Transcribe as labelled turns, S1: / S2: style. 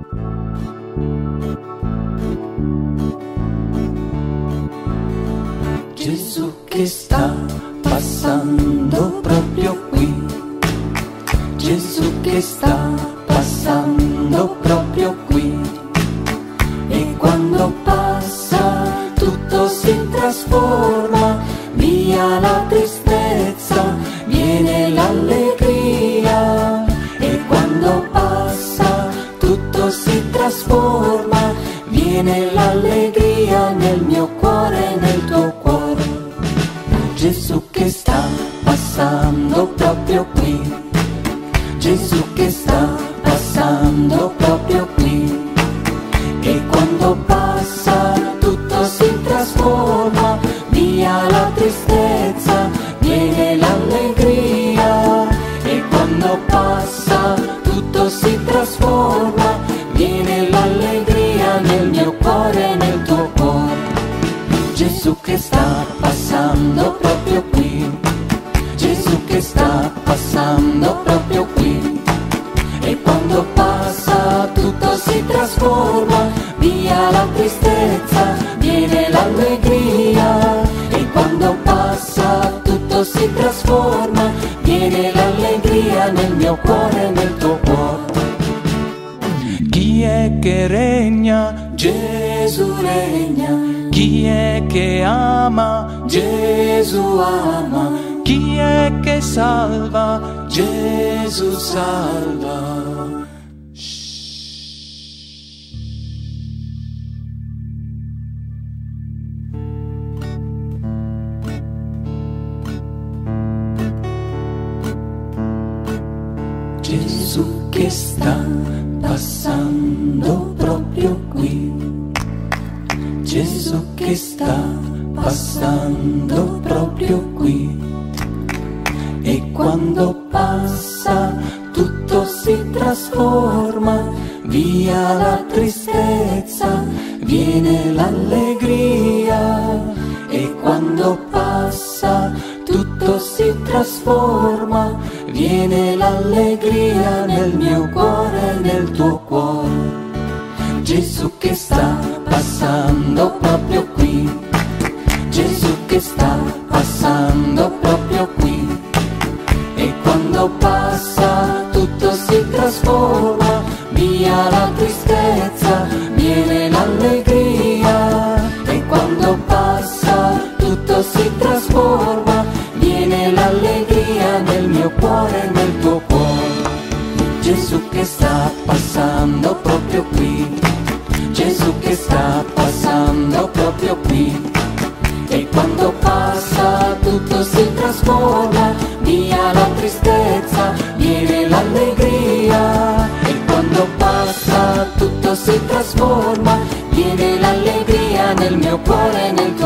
S1: Gesù che sta passando proprio qui, Gesù che sta passando proprio qui, e quando passa tutto si trasforma, via la tristezza, viene l'allegria, e quando passa tutto si trasforma, viene l'allegria nel mio cuore e nel tuo cuore. Gesù che sta passando proprio qui, Gesù che sta passando proprio qui, e quando passa tutto si trasforma, via la tristezza, viene l'allegria, e quando passa tutto si trasforma, viene l'allegria nel mio cuore e nel tuo cuore. Gesù che sta passando proprio qui, Gesù che sta passando proprio qui, e quando passa tutto si trasforma, via la tristezza, viene l'allegria, e quando passa tutto si trasforma, viene l'allegria nel mio cuore e nel tuo cuore. Chi è che regna? Gesù regna. Chi è che ama? Gesù ama. Chi è che salva? Gesù salva. Gesù che sta passando proprio qui, Gesù che sta passando proprio qui, e quando passa tutto si trasforma, via la tristezza, viene l'allegria, e quando passa tutto si trasforma, viene l'allegria nel mio cuore e nel tuo cuore. Gesù che sta passando proprio qui, Gesù che sta passando proprio qui, e quando passa tutto si trasforma, via la tristezza, viene l'allegria, e quando passa tutto si trasforma, viene l'allegria nel mio cuore e nel tuo cuore. Gesù che sta passando proprio qui, Gesù che sta passando proprio qui, e quando passa tutto si trasforma, via la tristezza, viene l'allegria, e quando passa tutto si trasforma, viene l'allegria nel mio cuore e nel tuo cuore.